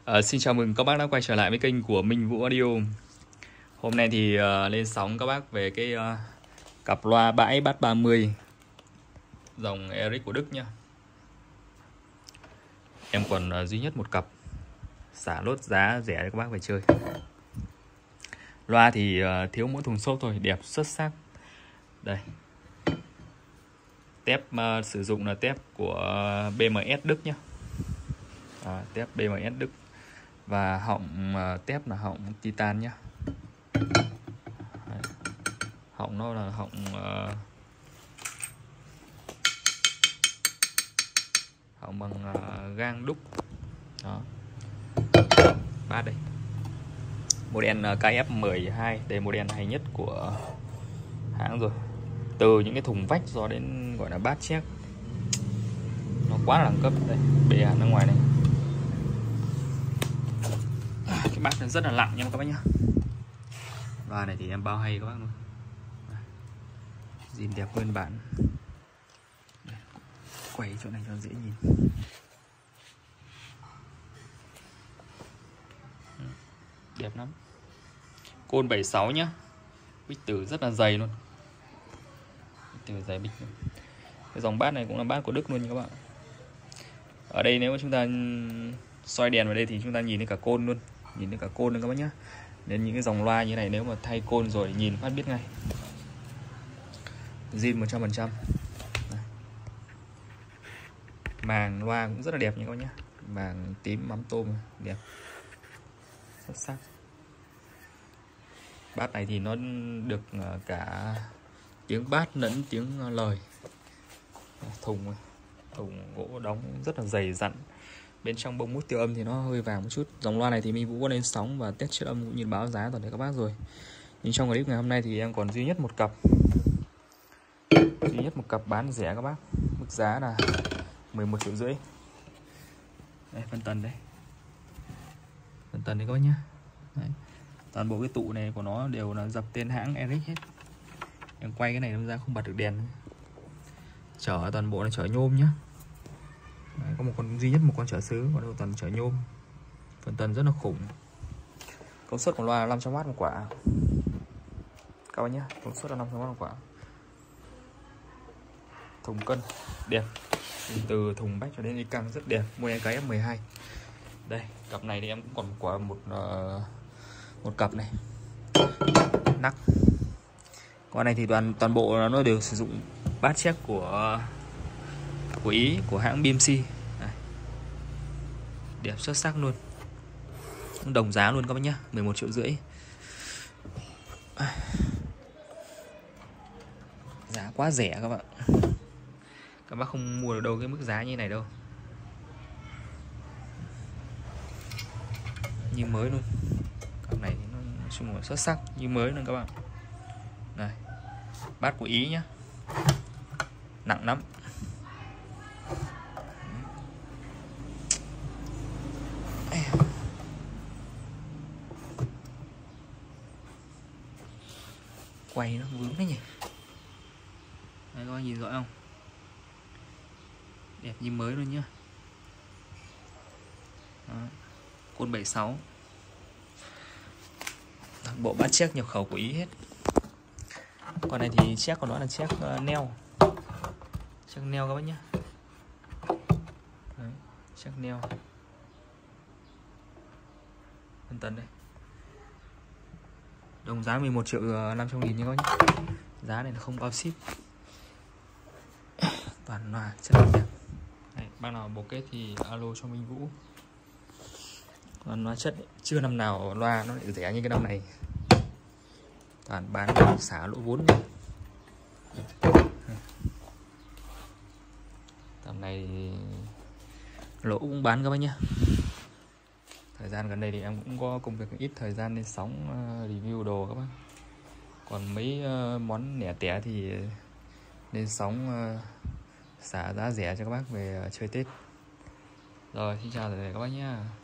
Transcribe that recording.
Xin chào mừng các bác đã quay trở lại với kênh của Minh Vũ Audio. Hôm nay thì lên sóng các bác về cái cặp loa bãi Bass 30 dòng Eric của Đức nhá. Em còn duy nhất một cặp, xả lốt giá rẻ cho các bác về chơi. Loa thì thiếu mỗi thùng xốp thôi, đẹp xuất sắc. Đây, tép sử dụng là tép của BMS Đức nhá. Tép BMS Đức. Và họng tép là họng titan nhá. Họng nó là họng họng bằng gang đúc. Đó. Bass đây. Model KF12, đây model hay nhất của hãng rồi. Từ những cái thùng vách do đến gọi là bass check, nó quá là đẳng cấp. Đây, bề hẳn ra ngoài này. Cái bass nó rất là nặng nha các bác nhá. Loa này thì em bao hay các bác luôn. Zin đẹp nguyên bản. Quay chỗ này cho dễ nhìn. Đẹp lắm. Côn 76 nhá. Bích từ rất là dày luôn. Bích từ dày bích luôn. Cái dòng bass này cũng là bass của Đức luôn nha các bạn. Ở đây nếu mà chúng ta soi đèn vào đây thì chúng ta nhìn thấy cả côn luôn. Nhìn thấy cả côn luôn các bác nhá. Nên những cái dòng loa như này nếu mà thay côn rồi nhìn phát biết ngay. Zin 100%. Màng loa cũng rất là đẹp nha các bác nhá. Màng tím mắm tôm đẹp. Xuất sắc. Bass này thì nó được cả tiếng bass lẫn tiếng lời. Thùng gỗ đóng rất là dày dặn. Bên trong bông mút tiêu âm thì nó hơi vàng một chút. Dòng loa này thì Minh Vũ có lên sóng và test chất âm cũng như báo giá toàn thể các bác rồi. Nhưng trong clip ngày hôm nay thì em còn duy nhất một cặp bán rẻ các bác. Mức giá là 11,5 triệu. Đây, phân tần đây. Phân tần đấy các bác nhá. Đấy. Toàn bộ cái tụ này của nó đều là dập tên hãng Eric hết. Em quay cái này nó ra không bật được đèn. Chở toàn bộ là chở nhôm nhá. Đấy, có duy nhất một con chở sứ, còn đâu toàn chở nhôm. Phân tần rất là khủng. Công suất của loa là 500W một quả. Các bác nhá, công suất là 500W một quả. Thùng cân đẹp. Từ thùng bách cho đến đi căng rất đẹp. Model KF12. Đây, cặp này thì em cũng còn quả một cặp này. Nắc. Con này thì toàn bộ nó đều sử dụng bass check của Ý, của hãng BMC. Đây. Đẹp xuất sắc luôn. Đồng giá luôn các bác nhá, 11,5 triệu. Giá quá rẻ các bạn. Các bác không mua được đâu cái mức giá như này đâu. Như mới luôn. Cặp này thì nó nói chung là xuất sắc, như mới luôn các bạn. Đây. Bass của Ý nhá. Nặng lắm. Quay nó vướng đấy nhỉ. Đấy, các bác nhìn rõ không? Đẹp như mới luôn nhá. Đó. Côn 76. Bộ bass check nhập khẩu của Ý hết. Con này thì check của nó là check neo. Check neo các bác nhá. Đấy, check neo. Phân tần đây. Đồng giá 11,5 triệu nha các bác nhá. Giá này là không bao ship. Toàn loa chất lượng đẹp. Đấy, bác nào bồ kết thì alo cho Minh Vũ. Còn loa chất ấy, chưa năm nào loa nó lại rẻ như cái năm này. Toàn bán xả lỗ vốn. Tầm này thì lỗ cũng bán các bác nhá. Thời gian gần đây thì em cũng có công việc ít thời gian nên sóng review đồ các bác. Còn mấy món lẻ tẻ thì nên sóng xả giá rẻ cho các bác về chơi Tết. Rồi, xin chào tất cả các bác nhá.